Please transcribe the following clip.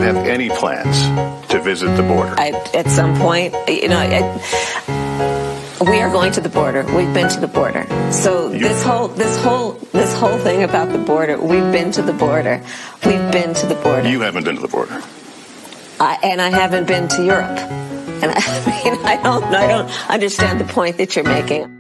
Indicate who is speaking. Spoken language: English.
Speaker 1: have any plans to visit the border?
Speaker 2: At some point, we are going to the border. We've been to the border. So this whole thing about the border, we've been to the border. We've been to the border.
Speaker 1: You haven't been to the border.
Speaker 2: And I haven't been to Europe. And I don't understand the point that you're making.